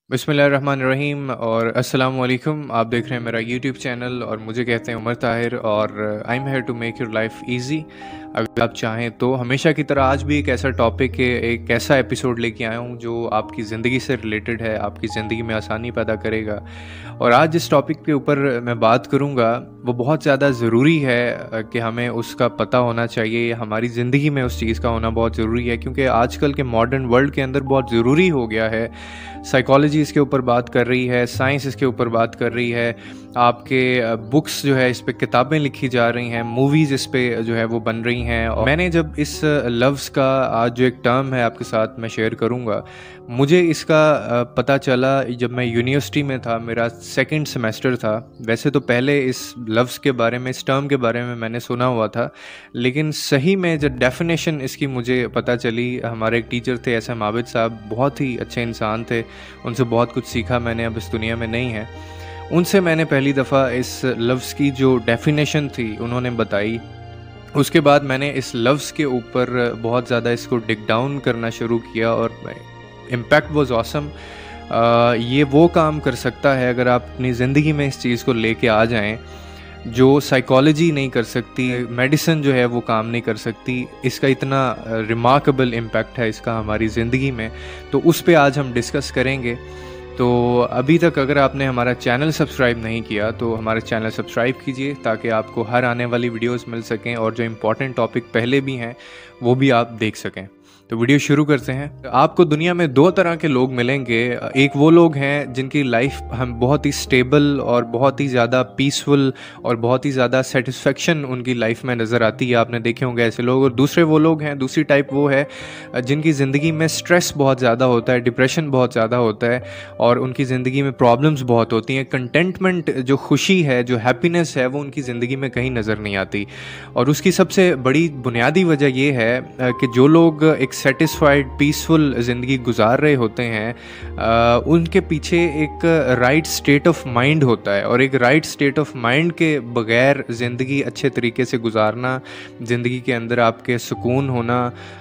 बिस्मिल्लाहिर्रहमानिर्रहीम और अस्सलाम वालेकुम। आप देख रहे हैं मेरा यूट्यूब चैनल और मुझे कहते हैं उमर ताहिर और I am here to make your life easy. अगर आप चाहें तो हमेशा की तरह आज भी एक ऐसा टॉपिक है, एक ऐसा एपिसोड लेके आया हूँ जो आपकी ज़िंदगी से रिलेटेड है, आपकी ज़िंदगी में आसानी पैदा करेगा। और आज जिस टॉपिक के ऊपर मैं बात करूँगा वो बहुत ज़्यादा ज़रूरी है कि हमें उसका पता होना चाहिए, हमारी ज़िंदगी में उस चीज़ का होना बहुत ज़रूरी है, क्योंकि आजकल के मॉडर्न वर्ल्ड के अंदर बहुत ज़रूरी हो गया है। साइकोलॉजी इसके ऊपर बात कर रही है, साइंस इसके ऊपर बात कर रही है, आपके बुक्स जो है इस पे किताबें लिखी जा रही हैं, मूवीज़ इस पे जो है वो बन रही हैं। और मैंने जब इस लफ्ज़ का आज जो एक टर्म है आपके साथ मैं शेयर करूँगा, मुझे इसका पता चला जब मैं यूनिवर्सिटी में था, मेरा सेकंड सेमेस्टर था। वैसे तो पहले इस लफ्ज़ के बारे में, इस टर्म के बारे में मैंने सुना हुआ था, लेकिन सही में जब डेफिनेशन इसकी मुझे पता चली, हमारे एक टीचर थे SM आबिद साहब, बहुत ही अच्छे इंसान थे, उनसे बहुत कुछ सीखा मैंने, अब इस दुनिया में नहीं है। उनसे मैंने पहली दफ़ा इस लफ्ज़ की जो डेफिनेशन थी उन्होंने बताई। उसके बाद मैंने इस लफ्ज़ के ऊपर बहुत ज़्यादा इसको डिग डाउन करना शुरू किया और इम्पैक्ट वाज ऑसम। ये वो काम कर सकता है अगर आप अपनी ज़िंदगी में इस चीज़ को लेके आ जाएं जो साइकोलॉजी नहीं कर सकती, मेडिसिन जो है वो काम नहीं कर सकती। इसका इतना रिमार्केबल इम्पैक्ट है इसका हमारी ज़िंदगी में, तो उस पे आज हम डिस्कस करेंगे। तो अभी तक अगर आपने हमारा चैनल सब्सक्राइब नहीं किया तो हमारा चैनल सब्सक्राइब कीजिए ताकि आपको हर आने वाली वीडियोस मिल सकें और जो इम्पोर्टेंट टॉपिक पहले भी हैं वो भी आप देख सकें। तो वीडियो शुरू करते हैं। आपको दुनिया में दो तरह के लोग मिलेंगे। एक वो लोग हैं जिनकी लाइफ हम बहुत ही स्टेबल और बहुत ही ज़्यादा पीसफुल और बहुत ही ज़्यादा सेटिस्फेक्शन उनकी लाइफ में नज़र आती है, आपने देखे होंगे ऐसे लोग। और दूसरे वो लोग हैं, दूसरी टाइप वो है जिनकी ज़िंदगी में स्ट्रेस बहुत ज़्यादा होता है, डिप्रेशन बहुत ज़्यादा होता है और उनकी ज़िंदगी में प्रॉब्लम्स बहुत होती हैं। कंटेंटमेंट, जो खुशी है, जो हैप्पीनेस है, वो उनकी ज़िंदगी में कहीं नज़र नहीं आती। और उसकी सबसे बड़ी बुनियादी वजह ये है कि जो लोग एक सेटिस्फाइड पीसफुल ज़िंदगी गुजार रहे होते हैं, उनके पीछे एक राइट स्टेट ऑफ माइंड होता है। और एक राइट स्टेट ऑफ माइंड के बगैर ज़िंदगी अच्छे तरीके से गुजारना, ज़िंदगी के अंदर आपके सुकून होना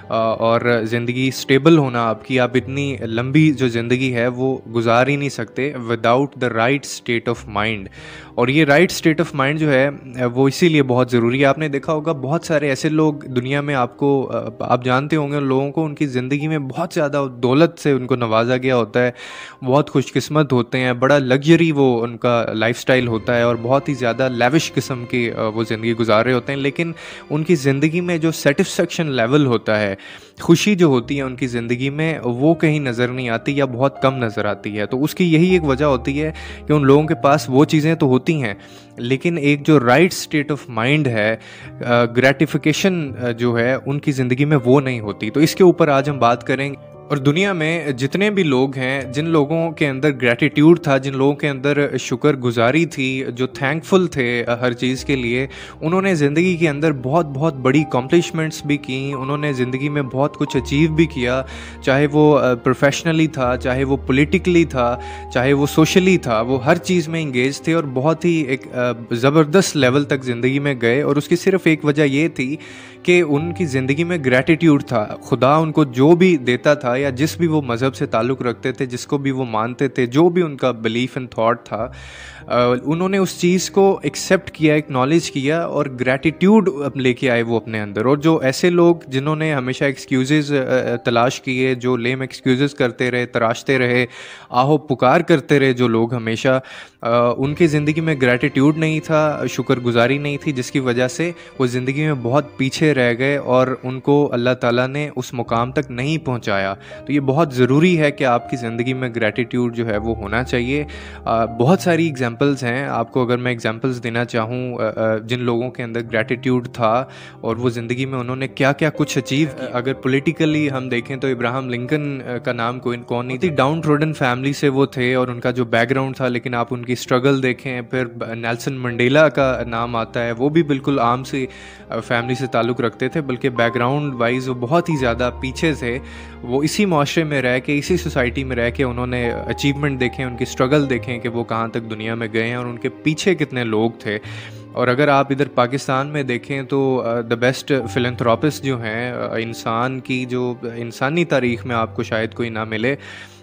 और ज़िंदगी स्टेबल होना आपकी, आप इतनी लंबी जो ज़िंदगी है वो गुजार ही नहीं सकते without the right state of mind. और ये राइट स्टेट ऑफ माइंड जो है वो इसीलिए बहुत ज़रूरी है। आपने देखा होगा बहुत सारे ऐसे लोग दुनिया में, आपको आप जानते होंगे उन लोगों को, उनकी ज़िंदगी में बहुत ज़्यादा दौलत से उनको नवाजा गया होता है, बहुत खुशकिस्मत होते हैं, बड़ा लग्जरी वो उनका लाइफस्टाइल होता है और बहुत ही ज़्यादा लेविश किस्म की वो ज़िंदगी गुजार रहे होते हैं, लेकिन उनकी ज़िंदगी में जो सेटिस्फेक्शन लेवल होता है, खुशी जो होती है उनकी ज़िंदगी में, वो कहीं नज़र नहीं आती या बहुत कम नज़र आती है। तो उसकी यही एक वजह होती है कि उन लोगों के पास वो चीज़ें तो होती हैं, लेकिन एक जो राइट स्टेट ऑफ माइंड है, ग्रेटिफिकेशन जो है उनकी ज़िंदगी में वो नहीं होती। तो इसके ऊपर आज हम बात करेंगे। और दुनिया में जितने भी लोग हैं, जिन लोगों के अंदर ग्रैटिट्यूड था, जिन लोगों के अंदर शुक्रगुजारी थी, जो थैंकफुल थे हर चीज़ के लिए, उन्होंने ज़िंदगी के अंदर बहुत बहुत बड़ी अकॉम्प्लिशमेंट्स भी की, उन्होंने ज़िंदगी में बहुत कुछ अचीव भी किया, चाहे वो प्रोफेशनली था, चाहे वो पॉलिटिकली था, चाहे वो सोशली था, वो हर चीज़ में इंगेज थे और बहुत ही एक ज़बरदस्त लेवल तक ज़िंदगी में गए। और उसकी सिर्फ एक वजह ये थी कि उनकी ज़िंदगी में ग्रैटिट्यूड था। खुदा उनको जो भी देता था या जिस भी वो मज़हब से ताल्लुक़ रखते थे, जिसको भी वो मानते थे, जो भी उनका बिलीफ एंड थॉट था, उन्होंने उस चीज़ को एक्सेप्ट किया, एक्नॉलेज किया और ग्रैटिट्यूड लेके आए वो अपने अंदर। और जो ऐसे लोग जिन्होंने हमेशा एक्सक्यूज़ेस तलाश किए, जो लेम एक्सक्यूज़ेस करते रहे, तराशते रहे, आहो पुकार करते रहे, जो लोग हमेशा, उनकी ज़िंदगी में ग्रैटिट्यूड नहीं था, शुक्रगुजारी नहीं थी, जिसकी वजह से वो ज़िंदगी में बहुत पीछे रह गए और उनको अल्लाह ताला ने उस मुकाम तक नहीं पहुंचाया। तो ये बहुत ज़रूरी है कि आपकी ज़िंदगी में ग्रैटिट्यूड जो है वो होना चाहिए। बहुत सारी एग्जांपल्स हैं, आपको अगर मैं एग्जांपल्स देना चाहूँ जिन लोगों के अंदर ग्रैटिट्यूड था और वो ज़िंदगी में उन्होंने क्या क्या कुछ अचीव किया। अगर पॉलिटिकली हम देखें तो इब्राहिम लिंकन का नाम कौन नहीं थी, डाउन ट्रोडन फैमिली से वो थे और उनका जो बैकग्राउंड था, लेकिन आप उनकी स्ट्रगल देखें। फिर नेल्सन मंडेला का नाम आता है, वो भी बिल्कुल आम सी फैमिली से ताल्लुक़ रखते थे, बल्कि बैकग्राउंड वाइज वो बहुत ही ज़्यादा पीछे थे। वो इसी माशरे में रह के, इसी सोसाइटी में रह के उन्होंने अचीवमेंट देखें, उनकी स्ट्रगल देखें कि वो कहाँ तक दुनिया में गए हैं और उनके पीछे कितने लोग थे। और अगर आप इधर पाकिस्तान में देखें तो द बेस्ट फिलैंथ्रोपिस्ट जो हैं, इंसान की जो इंसानी तारीख़ में आपको शायद कोई ना मिले,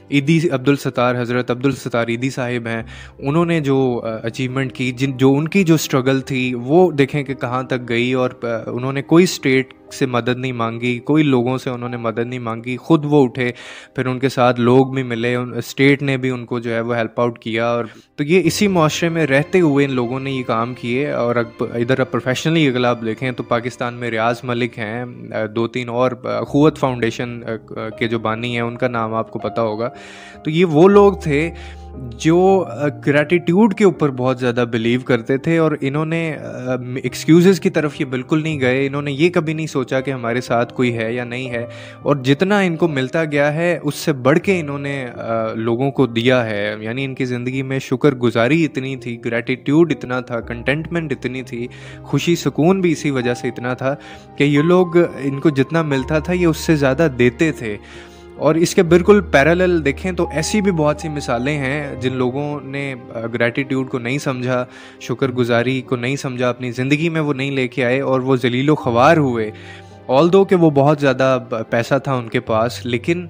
ईदी अब्दुल सत्तार, हज़रत अब्दुल सत्तार ईदी साहिब हैं, उन्होंने जो अचीवमेंट की, जो उनकी जो स्ट्रगल थी वो देखें कि कहाँ तक गई। और उन्होंने कोई स्टेट से मदद नहीं मांगी, कोई लोगों से उन्होंने मदद नहीं मांगी, ख़ुद वो उठे, फिर उनके साथ लोग भी मिले, स्टेट ने भी उनको जो है वो हेल्प आउट किया। और तो ये इसी माशरे में रहते हुए इन लोगों ने ये काम किए। और इधर प्रोफेशनली अगर आप देखें तो पाकिस्तान में रियाज मलिक हैं, 2-3 और अखुवत फाउंडेशन के जो बानी हैं उनका नाम आपको पता होगा। तो ये वो लोग थे जो ग्रैटिट्यूड के ऊपर बहुत ज़्यादा बिलीव करते थे, और इन्होंने एक्सक्यूज़ेस की तरफ ये बिल्कुल नहीं गए। इन्होंने ये कभी नहीं सोचा कि हमारे साथ कोई है या नहीं है, और जितना इनको मिलता गया है उससे बढ़ के इन्होंने लोगों को दिया है। यानी इनकी ज़िंदगी में शुक्रगुजारी इतनी थी, ग्रैटिट्यूड इतना था, कंटेंटमेंट इतनी थी, खुशी सुकून भी इसी वजह से इतना था कि ये लोग, इनको जितना मिलता था ये उससे ज़्यादा देते थे। और इसके बिल्कुल पैरेलल देखें तो ऐसी भी बहुत सी मिसालें हैं जिन लोगों ने ग्रैटिट्यूड को नहीं समझा, शुक्रगुजारी को नहीं समझा, अपनी ज़िंदगी में वो नहीं लेके आए और वो जलीलो ख्वार हुए। ऑल्दो कि वो बहुत ज़्यादा पैसा था उनके पास, लेकिन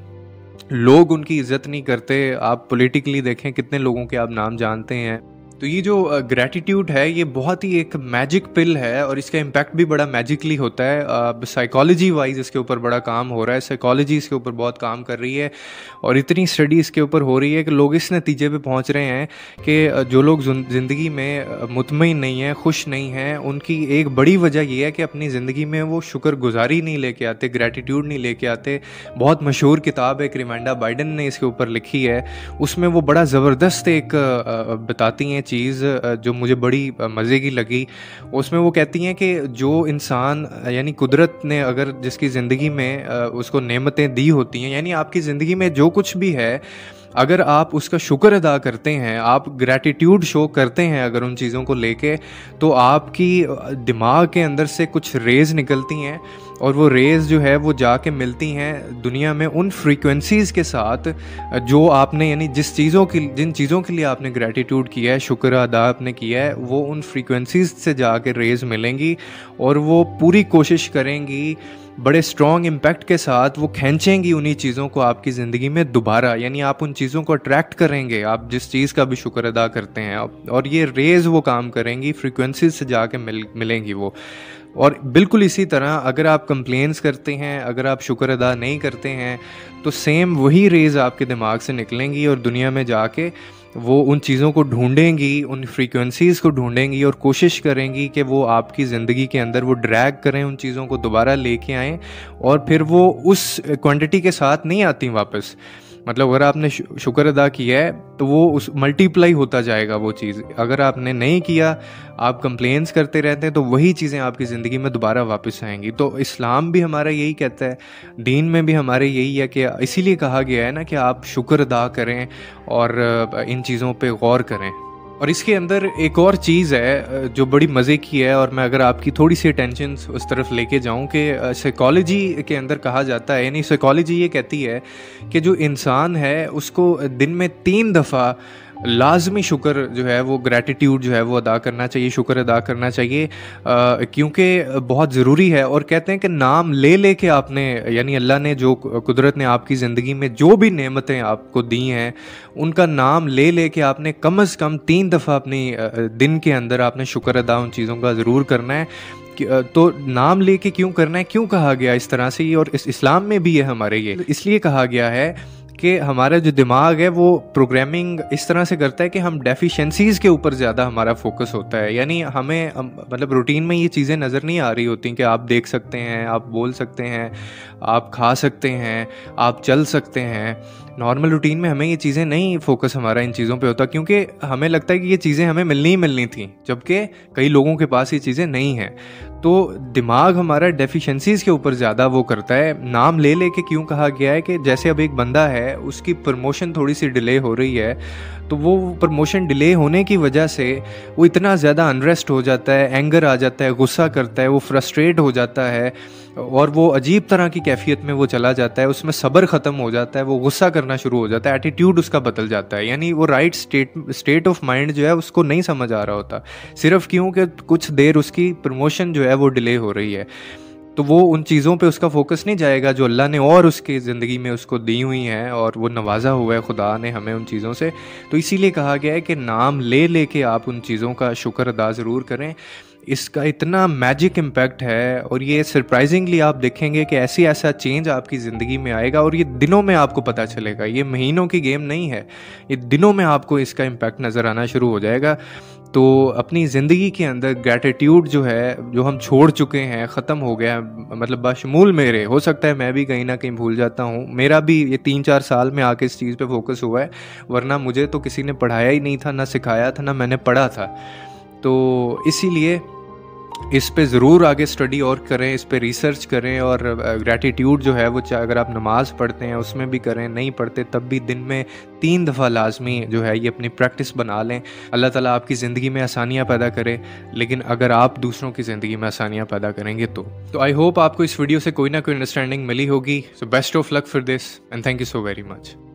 लोग उनकी इज़्ज़त नहीं करते। आप पॉलिटिकली देखें कितने लोगों के आप नाम जानते हैं। तो ये जो ग्रैटिट्यूड है ये बहुत ही एक मैजिक पिल है, और इसका इम्पैक्ट भी बड़ा मैजिकली होता है। साइकोलॉजी वाइज इसके ऊपर बड़ा काम हो रहा है, साइकोलॉजी इसके ऊपर बहुत काम कर रही है, और इतनी स्टडी इसके ऊपर हो रही है कि लोग इस नतीजे पे पहुंच रहे हैं कि जो लोग ज़िंदगी में मुतमईन नहीं हैं, खुश नहीं हैं, उनकी एक बड़ी वजह ये है कि अपनी ज़िंदगी में वो शुक्रगुजारी नहीं लेके आते, ग्रैटिट्यूड नहीं लेके आते। बहुत मशहूर किताब है, क्रिमेंडा बाइडन ने इसके ऊपर लिखी है, उसमें वो बड़ा ज़बरदस्त एक बताती हैं चीज़ जो मुझे बड़ी मज़े की लगी। उसमें वो कहती हैं कि जो इंसान, यानी कुदरत ने अगर जिसकी ज़िंदगी में उसको नेमतें दी होती हैं, यानी आपकी ज़िंदगी में जो कुछ भी है, अगर आप उसका शुक्र अदा करते हैं, आप ग्रैटिट्यूड शो करते हैं अगर उन चीज़ों को लेके, तो आपकी दिमाग के अंदर से कुछ रेज़ निकलती हैं, और वो रेज़ जो है वो जाके मिलती हैं दुनिया में उन फ्रीक्वेंसीज़ के साथ जो आपने, यानी जिन चीज़ों के लिए आपने ग्रैटिट्यूड किया है, शुक्र अदा आपने किया है, वो उन फ्रीक्वेंसीज़ से जाके रेज़ मिलेंगी, और वो पूरी कोशिश करेंगी, बड़े स्ट्रॉन्ग इम्पैक्ट के साथ वो खींचेंगी उन्हीं चीज़ों को आपकी ज़िंदगी में दोबारा। यानी आप उन चीज़ों को अट्रैक्ट करेंगे, आप जिस चीज़ का भी शुक्र अदा करते हैं, और ये रेज़ वो काम करेंगी, फ्रीक्वेंसीज से जाके मिलेंगी वो। और बिल्कुल इसी तरह अगर आप कंप्लेंट्स करते हैं, अगर आप शुक्र अदा नहीं करते हैं, तो सेम वही रेज़ आपके दिमाग से निकलेंगी और दुनिया में जाके वो उन चीज़ों को ढूंढेंगी, उन फ्रीक्वेंसीज़ को ढूंढेंगी, और कोशिश करेंगी कि वो आपकी ज़िंदगी के अंदर वो ड्रैग करें, उन चीज़ों को दोबारा लेके आएँ, और फिर वो उस क्वांटिटी के साथ नहीं आती वापस। मतलब अगर आपने शुक्र अदा किया है तो वो उस मल्टीप्लाई होता जाएगा वो चीज़। अगर आपने नहीं किया, आप कंप्लेंट्स करते रहते हैं, तो वही चीज़ें आपकी ज़िंदगी में दोबारा वापस आएंगी। तो इस्लाम भी हमारा यही कहता है, दीन में भी हमारे यही है कि इसीलिए कहा गया है ना कि आप शुक्र अदा करें और इन चीज़ों पे गौर करें। और इसके अंदर एक और चीज़ है जो बड़ी मज़े की है, और मैं अगर आपकी थोड़ी सी अटेंशन उस तरफ लेके जाऊं कि साइकोलॉजी के अंदर कहा जाता है, यानी साइकोलॉजी ये कहती है कि जो इंसान है उसको दिन में 3 दफ़ा लाजमी शुक्र जो है वो, ग्रैटिट्यूड जो है वो अदा करना चाहिए, शुक्र अदा करना चाहिए, क्योंकि बहुत ज़रूरी है। और कहते हैं कि नाम ले लेके आपने, यानी अल्लाह ने जो, कुदरत ने आपकी ज़िंदगी में जो भी नेमतें आपको दी हैं, उनका नाम ले लेके आपने कम से कम 3 दफ़ा अपनी दिन के अंदर आपने शुक्र अदा उन चीज़ों का ज़रूर करना है। तो नाम लेके क्यों करना है, क्यों कहा गया इस तरह से, और इस्लाम में भी है हमारे, ये इसलिए कहा गया है कि हमारा जो दिमाग है वो प्रोग्रामिंग इस तरह से करता है कि हम डेफिशिएंसीज़ के ऊपर ज़्यादा हमारा फोकस होता है। यानी हमें मतलब रूटीन में ये चीज़ें नज़र नहीं आ रही होती कि आप देख सकते हैं, आप बोल सकते हैं, आप खा सकते हैं, आप चल सकते हैं। नॉर्मल रूटीन में हमें ये चीज़ें नहीं, फोकस हमारा इन चीज़ों पे होता, क्योंकि हमें लगता है कि ये चीज़ें हमें मिलनी ही मिलनी थी, जबकि कई लोगों के पास ये चीज़ें नहीं हैं। तो दिमाग हमारा डेफिशिएंसीज़ के ऊपर ज़्यादा वो करता है। नाम ले लेके क्यों कहा गया है कि जैसे अब एक बंदा है, उसकी प्रमोशन थोड़ी सी डिले हो रही है, तो वो प्रमोशन डिले होने की वजह से वो इतना ज़्यादा अनरेस्ट हो जाता है, एंगर आ जाता है, गुस्सा करता है, वो फ्रस्ट्रेट हो जाता है, और वो अजीब तरह की कैफियत में वो चला जाता है, उसमें सब्र ख़त्म हो जाता है, वो गुस्सा करना शुरू हो जाता है, एटीट्यूड उसका बदल जाता है। यानी वो राइट स्टेट ऑफ माइंड जो है उसको नहीं समझ आ रहा होता, सिर्फ क्यों कि कुछ देर उसकी प्रमोशन जो है वो डिले हो रही है। तो वो उन चीज़ों पे उसका फोकस नहीं जाएगा जो अल्लाह ने और उसकी ज़िंदगी में उसको दी हुई हैं और वो नवाजा हुआ है खुदा ने हमें उन चीज़ों से। तो इसीलिए कहा गया है कि नाम ले लेके आप उन चीज़ों का शुक्र अदा ज़रूर करें। इसका इतना मैजिक इम्पैक्ट है और ये सरप्राइजिंगली आप देखेंगे कि ऐसा चेंज आपकी ज़िंदगी में आएगा और ये दिनों में आपको पता चलेगा। ये महीनों की गेम नहीं है, ये दिनों में आपको इसका इम्पैक्ट नज़र आना शुरू हो जाएगा। तो अपनी ज़िंदगी के अंदर ग्रैटिट्यूड जो है, जो हम छोड़ चुके हैं, ख़त्म हो गया है, मतलब बशमूल मेरे, हो सकता है मैं भी कहीं ना कहीं भूल जाता हूँ, मेरा भी ये 3-4 साल में आके इस चीज़ पे फोकस हुआ है, वरना मुझे तो किसी ने पढ़ाया ही नहीं था, ना सिखाया था, ना मैंने पढ़ा था। तो इसीलिए इस पे ज़रूर आगे स्टडी और करें, इस पे रिसर्च करें और ग्रैटिट्यूड जो है वो अगर आप नमाज़ पढ़ते हैं उसमें भी करें, नहीं पढ़ते तब भी दिन में 3 दफ़ा लाजमी जो है ये अपनी प्रैक्टिस बना लें। अल्लाह ताला आपकी ज़िंदगी में आसानियाँ पैदा करे, लेकिन अगर आप दूसरों की ज़िंदगी में आसानियाँ पैदा करेंगे तो आई होप आपको इस वीडियो से कोई ना कोई अंडरस्टैंडिंग मिली होगी। So best of luck for this and thank you so very much.